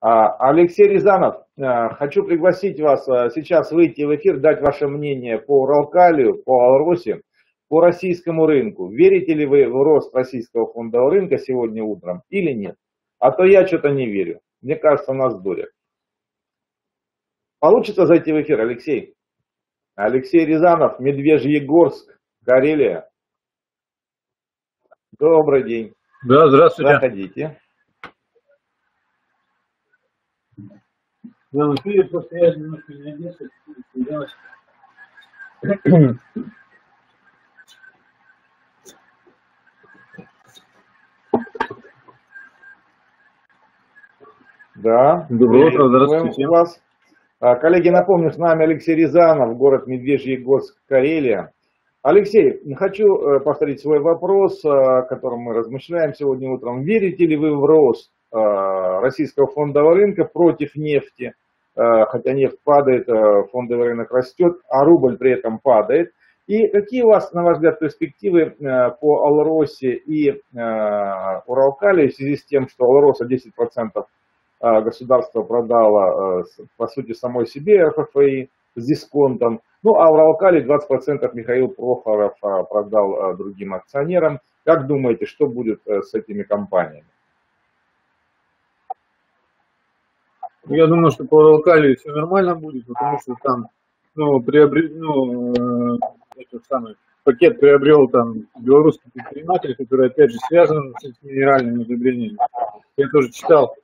Алексей Рязанов, хочу пригласить вас сейчас выйти в эфир, дать ваше мнение по Уралкалию, по Алросе, по российскому рынку. Верите ли вы в рост российского фондового рынка сегодня утром или нет? А то я что-то не верю. Мне кажется, нас дурят. Получится зайти в эфир, Алексей? Алексей Рязанов, Медвежьегорск, Карелия. Добрый день. Да, здравствуйте. Заходите. Да, в эфире, просто я немножко не одесса. Да. Доброе утро, здравствуйте. Вас. Коллеги, напомню, с нами Алексей Рязанов, город Медвежьегорск, Карелия. Алексей, хочу повторить свой вопрос, о котором мы размышляем сегодня утром. Верите ли вы в рост российского фондового рынка против нефти? Хотя нефть падает, фондовый рынок растет, а рубль при этом падает. И какие у вас, на ваш взгляд, перспективы по Алросе и Уралкалию в связи с тем, что Алроса 10% государство продало, по сути, самой себе РФФИ с дисконтом, ну а Уралкалий 20% Михаил Прохоров продал другим акционерам. Как думаете, что будет с этими компаниями? Я думаю, что по Уралкалию все нормально будет, потому что там этот самый пакет приобрел там белорусский предприниматель, который опять же связан с минеральными удобрениями. Я тоже читал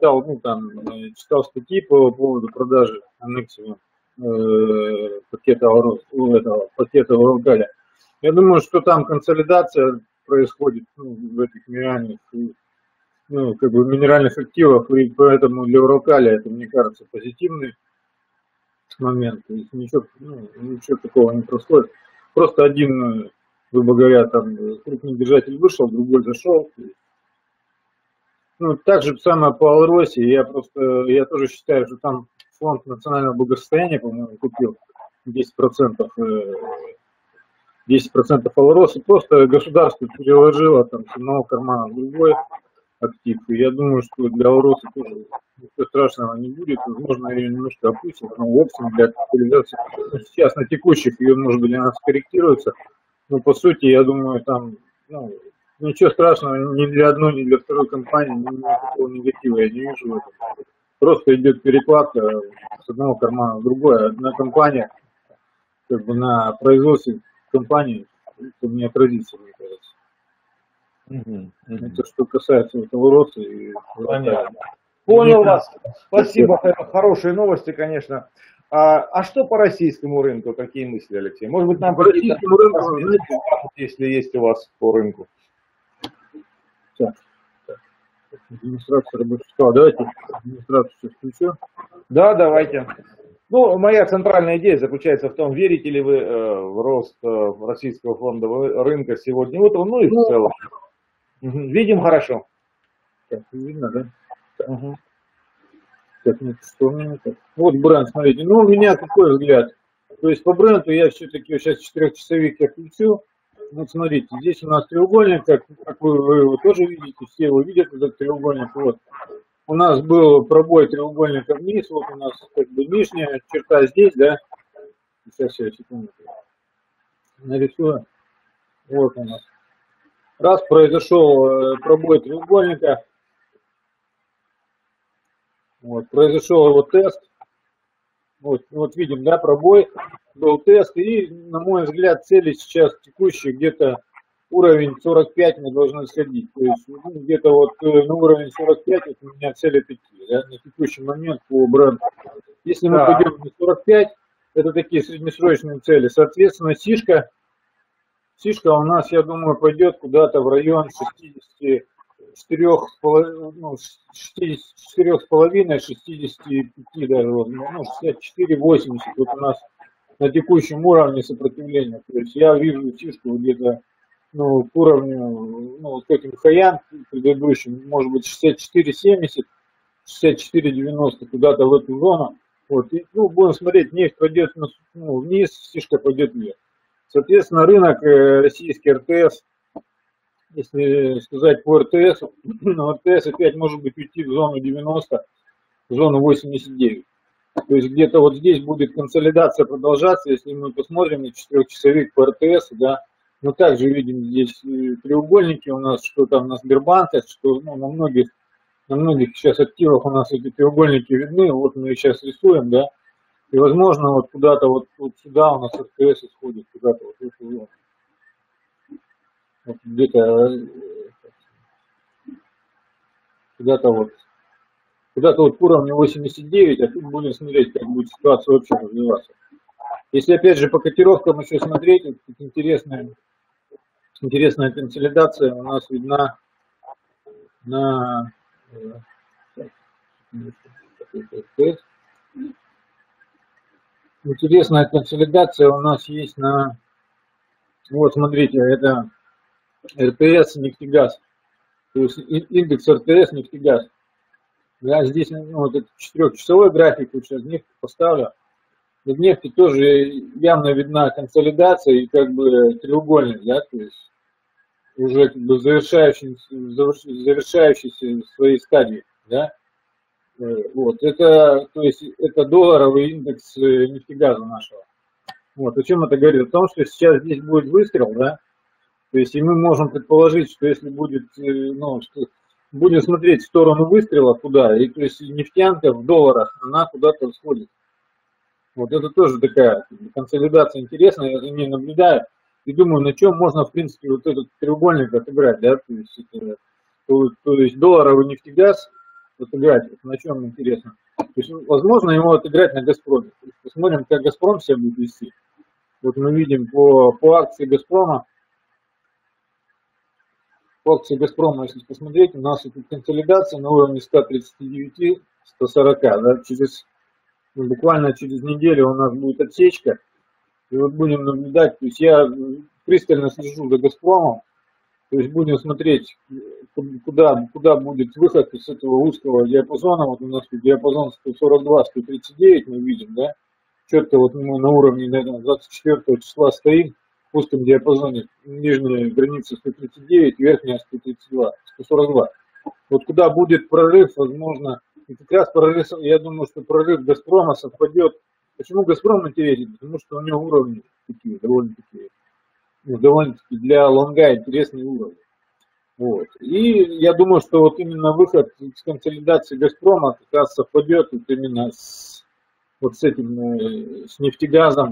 статьи по поводу продажи аннексии пакета Уралкаля. Я думаю, что там консолидация происходит в этих минеральных активах, и поэтому для Уралкаля это, мне кажется, позитивный момент. То есть ничего такого не происходит. Просто один, грубо говоря, там крупный держатель вышел, другой зашел. Так же самое по Алросе. Я тоже считаю, что там фонд национального благосостояния, по-моему, купил 10% Алроса. Просто государство переложило там с одного кармана в другой актив. И я думаю, что для Алроса тоже ничего страшного не будет. Возможно, ее немножко опустят, но в общем для капитализации сейчас на текущих ее, может быть, она скорректируется. Но по сути, я думаю, там ничего страшного ни для одной, ни для второй компании, никакого негатива я не вижу. Просто идет перекладка с одного кармана в другой. Одна компания, на производстве компании, это не отразится, мне кажется. Это что касается этого роста и понятно. Понял вас. Спасибо. Хорошие новости, конечно. А что по российскому рынку? Какие мысли, Алексей? Может быть, нам по российскому рынку, если есть у вас по рынку? Администрация рабочего стола. Давайте администрацию сейчас включу. Да, давайте. Моя центральная идея заключается в том, верите ли вы в рост российского фондового рынка сегодня утром, и в целом. Видим хорошо. Так, видно, да? Так, нет, что у меня так? Вот бренд, смотрите. У меня какой взгляд? То есть по бренду я все-таки сейчас 4-часовик я включу. Вот смотрите, здесь у нас треугольник, как вы его тоже видите, все его видят, этот треугольник. Вот. У нас был пробой треугольника вниз, вот у нас нижняя черта здесь, да? Сейчас, секунду. Нарисую. Вот у нас. Раз произошел пробой треугольника, вот, произошел его тест. Вот видим, да, пробой, был тест, и, на мой взгляд, цели сейчас текущие где-то уровень 45 мы должны сходить. То есть где-то вот на уровень 45 это у меня цели такие, да, на текущий момент по бренду. Если мы пойдем на 45, это такие среднесрочные цели. Соответственно, сишка у нас, я думаю, пойдет куда-то в район 64,5, 65 даже, 64,80. Вот у нас на текущем уровне сопротивления. То есть я вижу сишку где-то к уровню, к этим хаям предыдущим, может быть 64,70, 64,90, куда-то в эту зону. Вот. И, будем смотреть, нефть пойдет вниз, сишка пойдет вверх. Соответственно, рынок российский РТС, если сказать по РТС, РТС опять может быть уйти в зону 90, зону 89. То есть где-то вот здесь будет консолидация продолжаться, если мы посмотрим на 4-часовик по РТС, да, мы также видим здесь треугольники у нас, что там на Сбербанке, что ну, на многих сейчас активах у нас эти треугольники видны, вот мы их сейчас рисуем, да, и возможно вот куда-то вот сюда у нас РТС исходит, куда-то вот в эту зону. Вот где-то куда-то вот к уровню 89, а тут будем смотреть, как будет ситуация вообще развиваться. Если опять же по котировкам еще смотреть, вот интересная консолидация у нас видна на интересная консолидация у нас есть на, вот смотрите, это РТС нефтегаз, то есть индекс РТС нефтегаз. Да, здесь ну, вот этот 4-часовой график, вот сейчас нефть поставлю. В нефти тоже явно видна консолидация и как бы треугольник, да, то есть уже как бы завершающийся своей стадии, да. Вот, это, то есть это долларовый индекс нефтегаза нашего. Вот, о чем это говорит? О том, что сейчас здесь будет выстрел, да, то есть и мы можем предположить, что если будет, ну, что будем смотреть в сторону выстрела, куда, и то есть нефтянка в долларах, она куда-то сходит. Вот это тоже такая консолидация интересная, я за ней наблюдаю и думаю, на чем можно, в принципе, вот этот треугольник отыграть, да, то есть долларовый нефтегаз отыграть, на чем интересно. То есть, возможно, его отыграть на Газпроме. Посмотрим, как Газпром себя будет вести. Вот мы видим по акции Газпрома, если посмотреть, у нас тут консолидация на уровне 139-140, да, буквально через неделю у нас будет отсечка, и вот будем наблюдать, то есть я пристально слежу за Газпромом, то есть будем смотреть, куда будет выход из этого узкого диапазона, вот у нас тут диапазон 142-139 мы видим, да, четко вот мы на уровне 24 числа стоим, в узком диапазоне, нижняя граница 139, верхняя 132, 142. Вот куда будет прорыв, возможно, и как раз прорыв, я думаю, что прорыв Газпрома совпадет. Почему Газпром интересен? Потому что у него уровни такие, довольно-таки для лонга интересные уровни. Вот. И я думаю, что вот именно выход с консолидации Газпрома как раз совпадет вот именно с этим, с нефтегазом,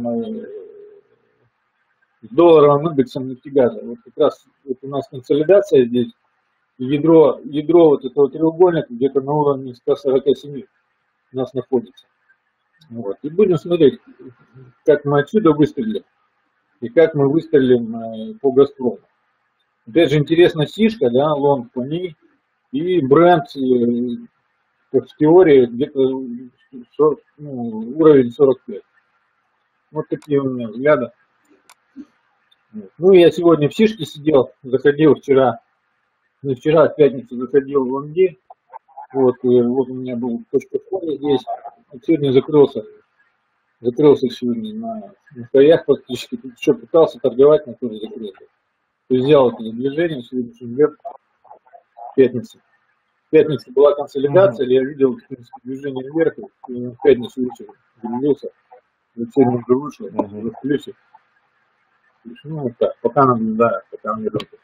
с долларовым индексом нефтегаза. Вот как раз вот у нас консолидация здесь, ядро вот этого треугольника где-то на уровне 147 у нас находится. Вот. И будем смотреть, как мы отсюда выстрелим и как мы выстрелим по Газпрому. Опять же интересна сишка, да, лонг по ней, и бренд в теории где-то уровень 45. Вот такие у меня взгляды. Ну, я сегодня в сишке сидел, заходил вчера, в пятницу заходил в лонги. Вот у меня был точка входа здесь. Вот сегодня закрылся сегодня на стоях практически. Тут еще пытался торговать, но тоже закрылся. То есть взял это движение сегодня вверх в пятницу. В пятницу была консолидация, я видел, в принципе, движение вверх, и в пятницу вечером двигался. Вот сегодня уже вышел, в плюсе. Ну, вот так, пока наблюдаю, пока не работаю.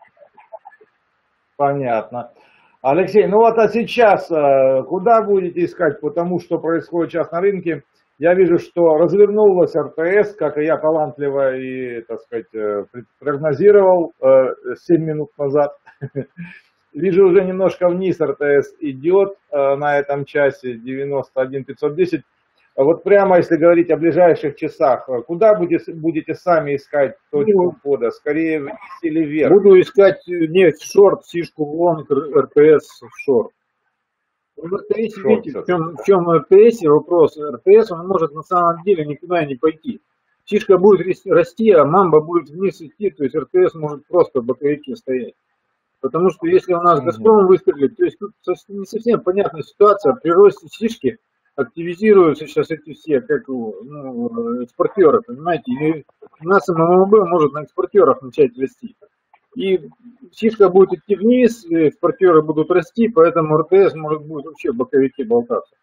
Понятно. Алексей, ну вот а сейчас куда будете искать? Потому что происходит сейчас на рынке. Я вижу, что развернулась РТС, как и я талантливо и, так сказать, прогнозировал 7 минут назад. Вижу, уже немножко вниз РТС идет на этом часе 91-510. Вот прямо, если говорить о ближайших часах, куда будете сами искать точку входа? Скорее вниз или вверх? Буду искать нефть шорт, сишку в лонг, РТС в шорт. В РТС, видите, в чем РТС вопрос? РТС, он может на самом деле никуда не пойти. Сишка будет расти, а мамба будет вниз идти, то есть РТС может просто в боковике стоять. Потому что если у нас Газпром выстрелит, то есть тут не совсем понятная ситуация, при росте сишки активизируются сейчас эти все, как экспортеры, понимаете, и у нас ММБ может на экспортерах начать расти. И сишка будет идти вниз, экспортеры будут расти, поэтому РТС может будет вообще в боковике болтаться.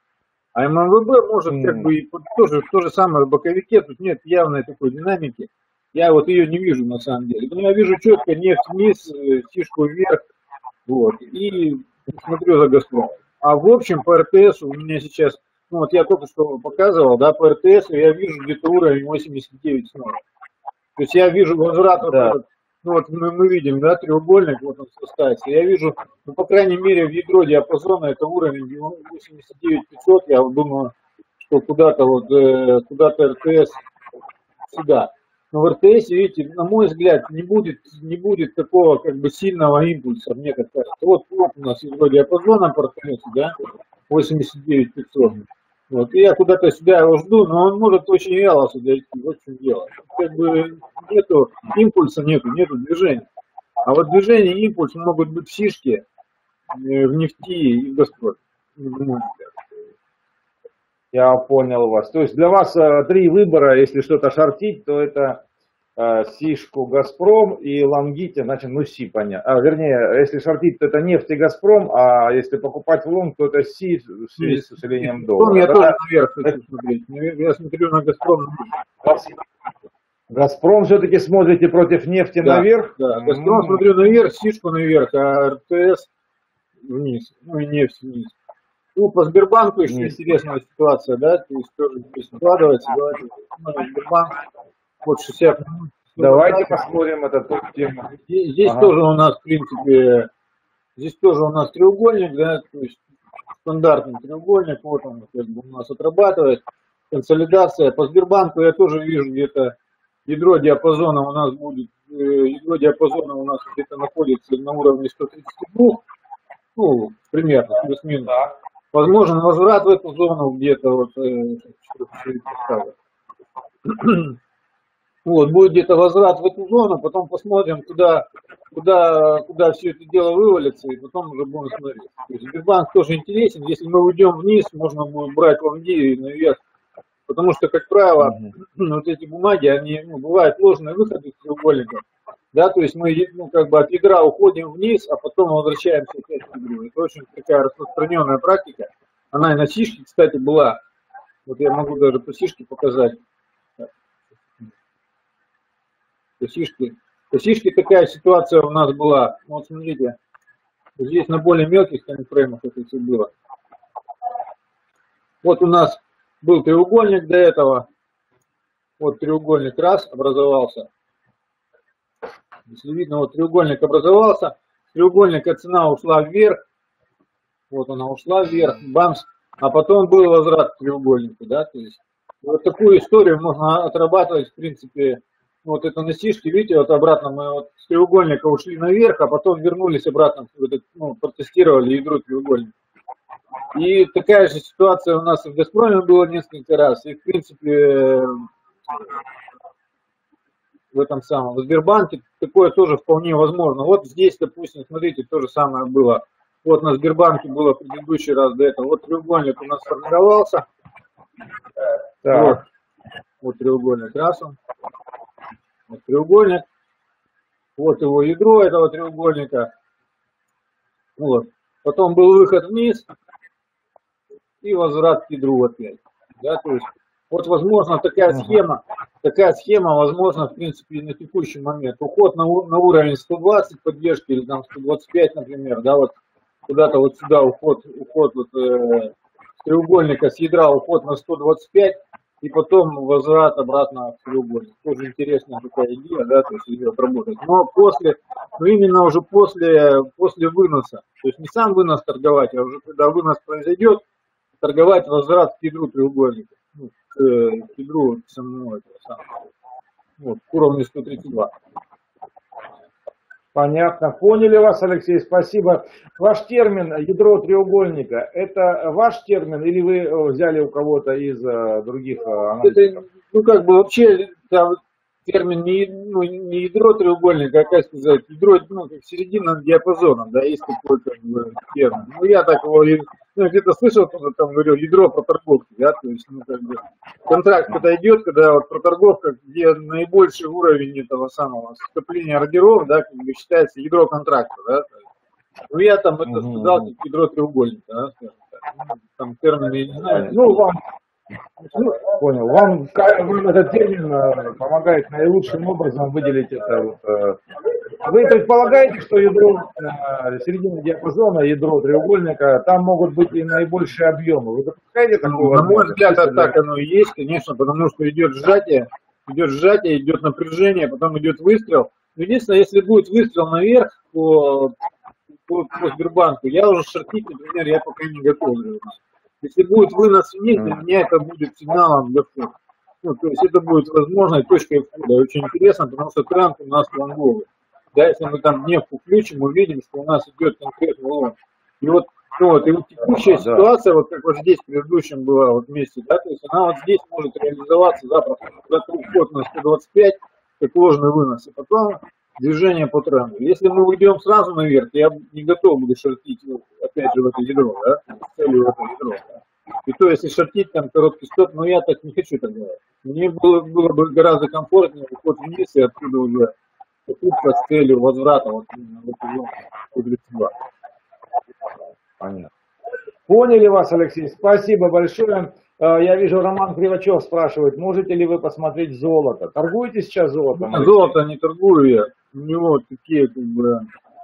А ММВБ может как бы тоже то же самое в боковике, тут нет явной такой динамики. Я вот ее не вижу на самом деле. Но я вижу четко нефть вниз, фишку вверх, вот, и смотрю за Газпром. А в общем по РТС у меня сейчас, ну вот я только что показывал, да, по РТС я вижу где-то уровень 89 снова. То есть я вижу возврат, Да. ну вот мы видим, да, треугольник, вот он составится. Я вижу, ну, по крайней мере, в ядро диапазона это уровень 89 500, я вот думаю, что куда-то вот, куда-то РТС сюда. Но в РТС, видите, на мой взгляд, не будет такого как бы сильного импульса, мне так кажется. Вот у нас ядро диапазона по РТС, да, 89 500. Вот, и я куда-то сюда его жду, но он может очень вяло сюда идти, вот в чем дело. Как бы нету импульса, нету движения. А вот движение и импульс могут быть в сишке, в нефти и в Газпроме. Я понял вас. То есть для вас три выбора, если что-то шортить, то это сишку Газпром и лонгите, значит, ну си понятно. Вернее, если шортить, то это нефть и Газпром, а если покупать в лонг, то это си в связи с усилением доллара. Я тоже наверх хочу смотреть. Я смотрю на Газпром. Газпром все-таки смотрите против нефти наверх? Да, Газпром смотрю наверх, сишку наверх, а РТС вниз, ну и нефть вниз. Ну, по Сбербанку еще интересная ситуация, да, то есть тоже складывается, давайте посмотрим Сбербанк, вот 60 минут. Давайте посмотрим эту тему. Здесь тоже у нас, в принципе, здесь тоже у нас треугольник, да, то есть стандартный треугольник, вот он как бы у нас отрабатывает, консолидация. По Сбербанку я тоже вижу где-то ядро диапазона у нас будет, ядро диапазона у нас где-то находится на уровне 132, ну, примерно, плюс-минус. Возможен возврат в эту зону где-то, вот, вот, будет где-то возврат в эту зону, потом посмотрим, куда все это дело вывалится, и потом уже будем смотреть. То есть Сбербанк тоже интересен, если мы уйдем вниз, можно будет брать лонги наверх, потому что, как правило, вот эти бумаги, они, ну, бывают ложные выходы из треугольника. Да, то есть мы, ну, как бы от ядра уходим вниз, а потом возвращаемся опять к ядру. Это очень такая распространенная практика. Она и на сишке, кстати, была. Вот я могу даже по сишке показать. По сишке такая ситуация у нас была. Вот смотрите, здесь на более мелких таймфреймах это все было. Вот у нас был треугольник до этого. Вот треугольник раз образовался. Если видно, вот треугольник образовался, треугольника цена ушла вверх, вот она ушла вверх, бамс, а потом был возврат к треугольнику, да, то есть вот такую историю можно отрабатывать, в принципе, вот это на сишке, видите, вот обратно мы вот с треугольника ушли наверх, а потом вернулись обратно, ну, протестировали ядро треугольника. И такая же ситуация у нас и в Газпроме было несколько раз, и в принципе в этом самом, в Сбербанке такое тоже вполне возможно. Вот здесь, допустим, смотрите, то же самое было. Вот на Сбербанке было в предыдущий раз до этого. Вот треугольник у нас сформировался. Вот треугольник, раз он. Вот треугольник. Вот его ядро этого треугольника. Вот. Потом был выход вниз и возврат к ядру опять. Да, то есть вот возможно такая схема, возможно, в принципе, и на текущий момент. Уход на уровень 120 поддержки или там 125, например, да, вот куда-то вот сюда уход вот, с треугольника, с ядра уход на 125 и потом возврат обратно в треугольник. Тоже интересная такая идея, да, то есть ее отработать. Но именно уже после выноса, то есть не сам вынос торговать, а уже когда вынос произойдет, торговать возврат к ядру треугольника. Ну, к ядру самого этого самого. Вот, к уровню 132. Понятно. Поняли вас, Алексей, спасибо. Ваш термин «ядро треугольника» – это ваш термин или вы взяли у кого-то из других аналитиков? Это, ну, как бы вообще там, термин не ядро треугольника, а, как сказать, ядро, ну, как середина диапазона, да, есть такой как бы термин. Ну, я так его, ну, где-то слышал, кто-то там говорил, ядро проторговки, да, то есть, ну, как бы, контракт когда идет, когда вот проторговка, где наибольший уровень этого самого скопления ордеров, да, как бы считается ядро контракта, да, ну, я там это сказал, как ядро треугольника, да, скажем так. Ну, там там термины, я не знаю. Ну, вам, понял, вам этот термин помогает наилучшим образом выделить это. Вот, вы предполагаете, что ядро середины диапазона, ядро треугольника, там могут быть и наибольшие объемы. Вы допускаете такого? На мой взгляд, так оно и есть, конечно, потому что идет сжатие, идет напряжение, потом идет выстрел. Но единственное, если будет выстрел наверх по Сбербанку, я уже шортить, например, я пока не готов. Если будет вынос вниз, для меня это будет сигналом для входа. Ну, то есть это будет возможной точкой входа. Очень интересно, потому что тренд у нас лонговый. Да, если мы там дневку включим, увидим, что у нас идет конкретный лонг. И вот, и вот текущая ситуация, вот как вот здесь в предыдущем была вот вместе, да, то есть она вот здесь может реализоваться запросто. Вход на 125, как ложный вынос, и потом движение по тренду. Если мы уйдем сразу наверх, я не готов буду шортить, опять же, в это ядро, да, целью в это ядро. И то, если шортить там короткий стоп, но я так не хочу так делать. Мне было бы гораздо комфортнее уход вниз и оттуда уже покупка с целью возврата вот именно в эту зону. Понятно. Поняли вас, Алексей. Спасибо большое. Я вижу, Роман Кривачев спрашивает, можете ли вы посмотреть золото? Торгуете сейчас золотом? Золото не торгую я. У него такие, как бы,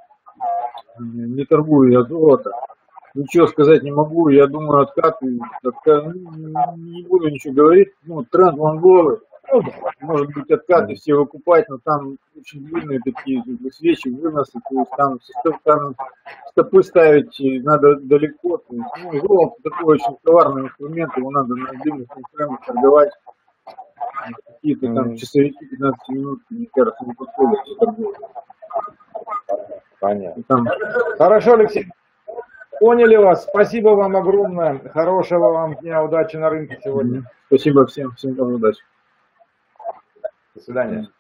не торгую я золото. Ничего сказать не могу. Я думаю, откат, не буду ничего говорить. Ну, тренд лонговый. Может быть, откаты все выкупать, но там очень длинные такие свечи, выносы, то есть там стопы ставить надо далеко. То есть, ну, золото такой очень товарный инструмент, его надо на длинных инструментах торговать. Какие-то там часовики 15 минут, мне кажется, не подходят для торговли. Понятно. Хорошо, Алексей. Поняли вас. Спасибо вам огромное. Хорошего вам дня. Удачи на рынке сегодня. Спасибо всем. Всем удачи. До свидания.